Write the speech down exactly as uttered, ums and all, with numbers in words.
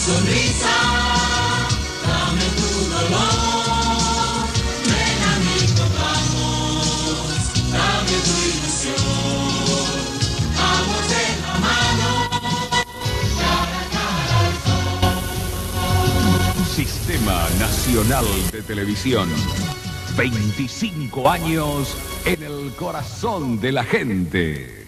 sonrisa, dame tu dolor, ven a mí, vamos, dame tu ilusión, vamos de la mano, cara a cara al sol. Sistema Nacional de Televisión. veinticinco años en el corazón de la gente.